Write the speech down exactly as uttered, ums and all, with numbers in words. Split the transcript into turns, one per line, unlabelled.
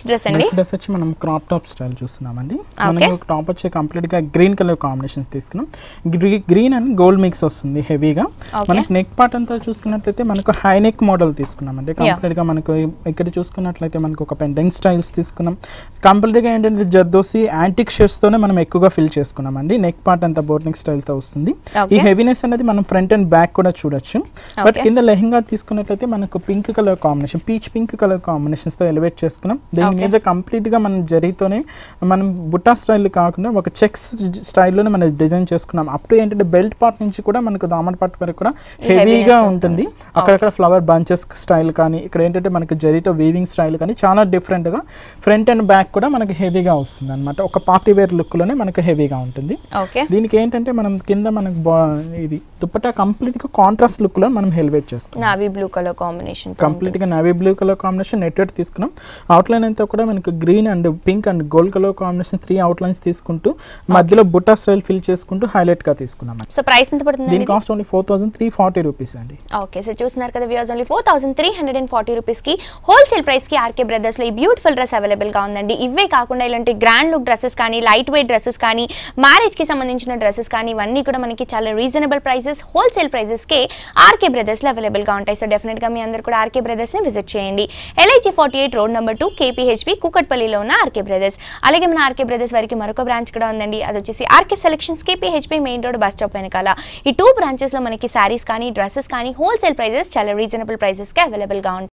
dress అండి
next dress వచ్చి మనం క్రాప్ టాప్ స్టైల్ చూస్తున్నామండి మనం టాప్ వచ్చి కంప్లీట్ గా గ్రీన్ కలర్ కాంబినేషన్స్ తీసుకున్నాం గ్రీన్ అండ్ గోల్డ్ మిక్స్ వస్తుంది హెవీగా మనకి నెక్ పార్ట్ అంతా చూసుకున్నట్లయితే మనకు హై నెక్ మోడల్ తీసుకున్నామండి కంప్లీట్ గా మనకు ఇక్కడ చూసుకున్నట్లయితే మనకు ఒక పెండెంట్ స్టైల్స్ తీసుకున్నాం కంప్లీట్ గా ఏంటంటే జర్దోసి యాంటిక్ షేడ్స్ తోనే మనం ఎక్కువగా ఫిల్ చేసుకున్నామండి నెక్ పార్ట్ అంతా బోట్ నెక్ స్టైల్ తో వస్తుంది ఈ హెవీనెస్ అనేది మనం ఫ్రంట్ అండ్ బ్యాక్ కూడా చూడొచ్చు బట్ కింద లెహంగా తీసుకున్నట్లయితే మనకు pink colour combination peach pink colour combinations తో ఎలివేట్ చేసుకున్నాం దీని మీద కంప్లీట్ గా మనం జరీతోనే మనం బుట్టా స్టైల్ కాకుండా ఒక చెక్స్ స్టైల్లోనే మనం డిజైన్ చేసుకున్నాం అప్ టు ఏంటంటే బెల్ట్ పార్ట్ నుంచి కూడా మనకు దామన్ పార్ట్ వరకు కూడా హెవీగా ఉంటుంది అక్కడక్కడ ఫ్లవర్ బంచెస్ స్టైల్ కానీ ఇక్కడ ఏంటంటే మనకు జరీతో వీవింగ్ స్టైల్ కానీ చాలా డిఫరెంట్ గా ఫ్రంట్ అండ్ బ్యాక్ కూడా మనకి హెవీగా వస్తుంది అనమాట ఒక పార్టీ వేర్ లుక్ లోనే మనకు హెవీగా ఉంటుంది దీనికి ఏంటంటే మనం కింద మనకు ఇది దుపట్టా కంప్లీట్ గా కాంట్రాస్ట్ లుక్ లో మనం ఎలివేట్ చేసుకున్నాం
navy blue colour combination
complete గా navy blue colour combination netted తీసుకున్నాం అవుట్ లైన్ అంతా కూడా మనకు green and pink and gold colour combination three outlines తీసుకుంటూ మధ్యలో బుట్టా స్టైల్ ఫిల్ చేసుకుంటూ హైలైట్ గా తీసుకున్నాం
సో ప్రైస్ ఎంత పడుతుంది
దీని cost only four thousand three forty rupees అండి
ఓకే సో చూస్తున్నారు కదా viewers only four thousand three hundred forty rupees కి హోల్సేల్ ప్రైస్ కి ఆర్కే బ్రదర్స్ లో ఈ బ్యూటిఫుల్ డ్రెస్ అవైలబుల్ గా ఉందండి ఇవే కాకుండా ఇలాంటి గ్రాండ్ లుక్ డ్రెస్సెస్ కానీ లైట్ వెయిట్ డ్రెస్సెస్ కానీ మ్యారేజ్ కి సంబంధించిన డ్రెస్సెస్ కానీ ఇవన్నీ కూడా మనకి చాలా రీజనబుల్ ప్రైసెస్ హోల్సేల్ ప్రైసెస్ కి ఆర్కే బ్రదర్స్ లో అవైలబుల్ గా ఉంటాయి సో డెఫినెట్ గా మీ అందరూ కూడా ఆర్కే బ్రదర్స్ ని విజిట్ చేయండి LIG forty eight road number two KPHB కూకట్పల్లిలో ఉన్న ఆర్కే బ్రదర్స్ అలాగే మన ఆర్కే బ్రదర్స్ వారికి మరొక బ్రాంచ్ కూడా ఉందండి అది వచ్చేసి RK selections KPHB main road bus stop వెనకాల ఈ టూ బ్రాంచెస్ లో మనకి సారీస్ కానీ డ్రెస్సెస్ కానీ హోల్సేల్ ప్రైసెస్ చాలా రీజనబుల్ ప్రైసెస్ కి అవైలబుల్ గా ఉంటాయి